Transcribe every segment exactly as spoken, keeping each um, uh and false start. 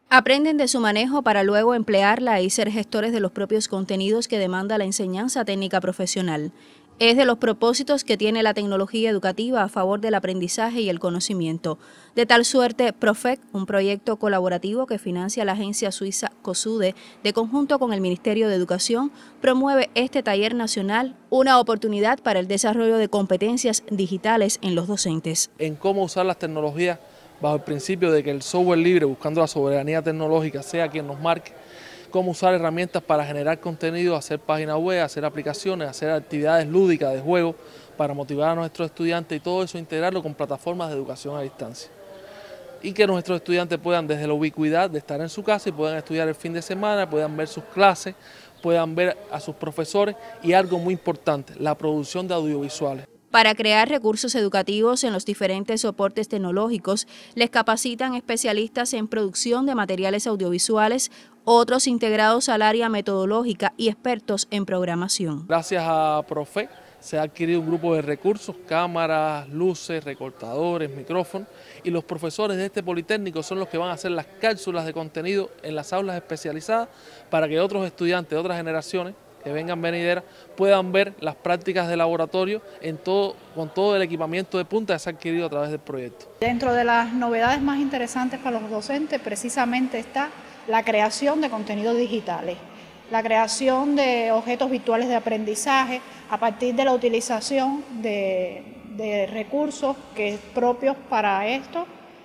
Aprenden de su manejo para luego emplearla y ser gestores de los propios contenidos que demanda la enseñanza técnica profesional. Es de los propósitos que tiene la tecnología educativa a favor del aprendizaje y el conocimiento. De tal suerte, Profec, un proyecto colaborativo que financia la agencia suiza COSUDE, de conjunto con el Ministerio de Educación, promueve este taller nacional, una oportunidad para el desarrollo de competencias digitales en los docentes. En cómo usar las tecnologías bajo el principio de que el software libre, buscando la soberanía tecnológica, sea quien nos marque, cómo usar herramientas para generar contenido, hacer páginas web, hacer aplicaciones, hacer actividades lúdicas de juego para motivar a nuestros estudiantes y todo eso integrarlo con plataformas de educación a distancia. Y que nuestros estudiantes puedan, desde la ubicuidad de estar en su casa y puedan estudiar el fin de semana, puedan ver sus clases, puedan ver a sus profesores y algo muy importante, la producción de audiovisuales. Para crear recursos educativos en los diferentes soportes tecnológicos, les capacitan especialistas en producción de materiales audiovisuales, otros integrados al área metodológica y expertos en programación. Gracias a Profec se ha adquirido un grupo de recursos, cámaras, luces, recortadores, micrófonos, y los profesores de este Politécnico son los que van a hacer las cápsulas de contenido en las aulas especializadas para que otros estudiantes de otras generaciones que vengan venideras puedan ver las prácticas de laboratorio en todo, con todo el equipamiento de punta que se ha adquirido a través del proyecto. Dentro de las novedades más interesantes para los docentes precisamente está la creación de contenidos digitales, la creación de objetos virtuales de aprendizaje a partir de la utilización de, de recursos que es propios para esto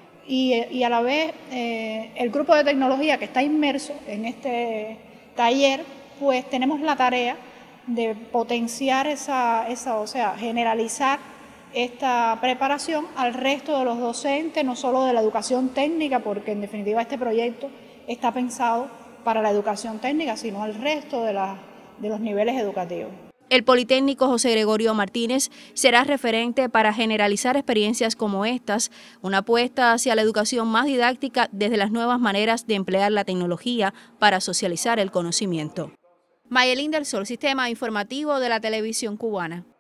y, y a la vez eh, el grupo de tecnología que está inmerso en este taller, pues tenemos la tarea de potenciar esa, esa, o sea, generalizar esta preparación al resto de los docentes, no solo de la educación técnica, porque en definitiva este proyecto está pensado para la educación técnica, sino al resto de, la, de los niveles educativos. El Politécnico José Gregorio Martínez será referente para generalizar experiencias como estas, una apuesta hacia la educación más didáctica desde las nuevas maneras de emplear la tecnología para socializar el conocimiento. Mayelín del Sol, Sistema Informativo de la Televisión Cubana.